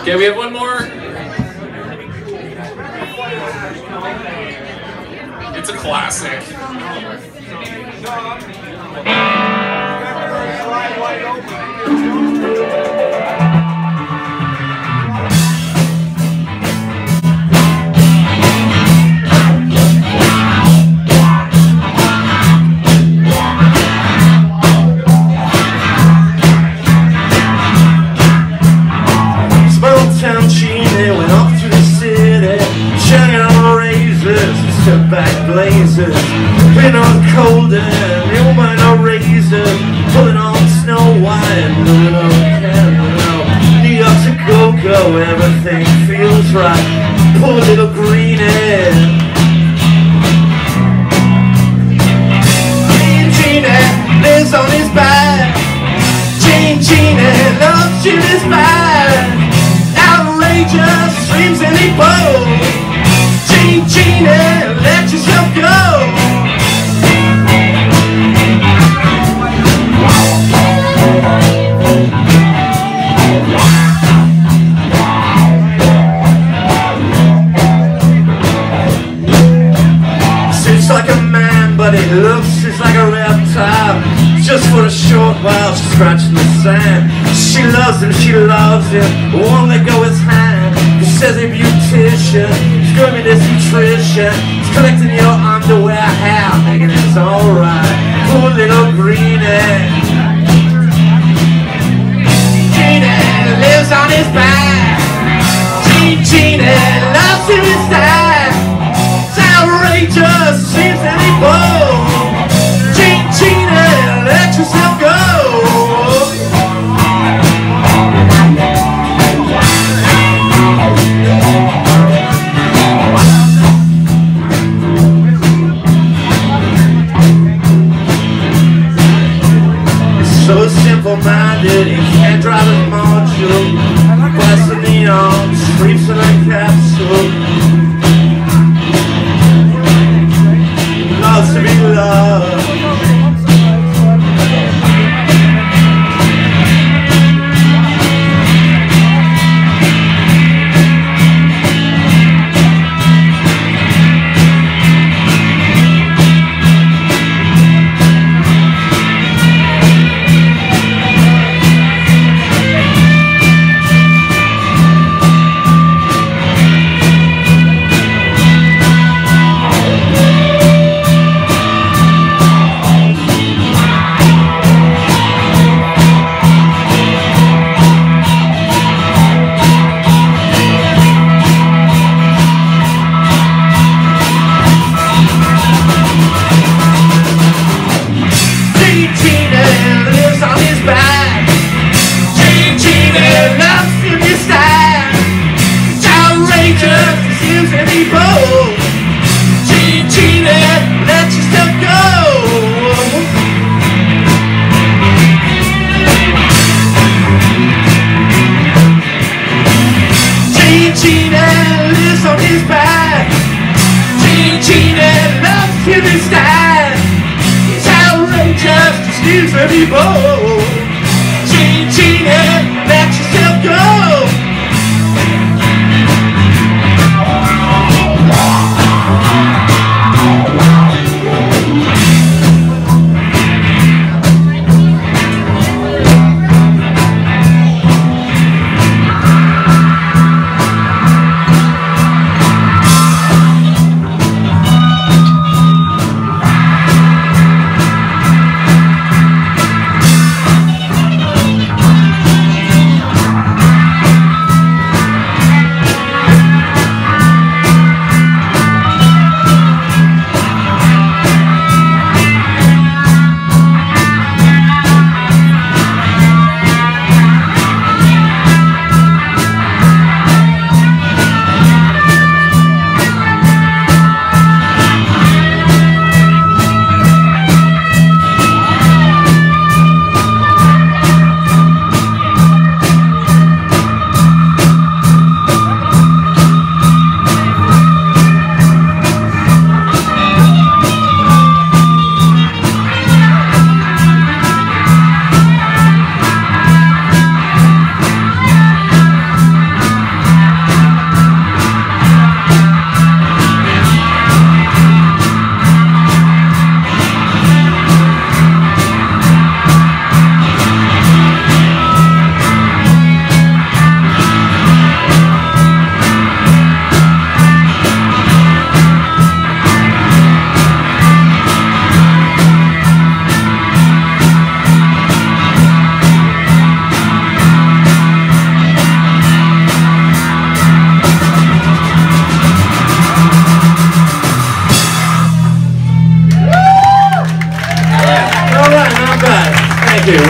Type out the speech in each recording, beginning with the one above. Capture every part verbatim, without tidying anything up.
Okay, we have one more. It's a classic. Genie went off to the city, shining on razors, step back blazers. Been on cold and the old man on razors, pulling on Snow White, moving on Canada. New York's a go-go, everything feels right. Poor little greenie. Genie lives on his back. Gene Genie loves Julie's back. Outrageous streams in the boat. Gene Genie, let yourself go. Sits like a man, but it looks just like a reptile. Just for a short while, she's scratching the sand. She loves him, she loves him, won't let go his hand. He says a beautician, he's grooming this nutrition. He's collecting your underwear hair, making it alright. Poor little greenie. Genie lives on his back. Gene Genie loves to his dad. It's outrageous, seems any bold. Gene Genie, let yourself go. He's so simple-minded, he can't drive his module. Blasting the arms, sleeps in a capsule. Loves to be loved. Gene Genie, let yourself go.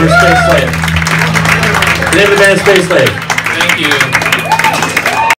for SpaceSlave. The name of the band is SpaceSlave. Thank you.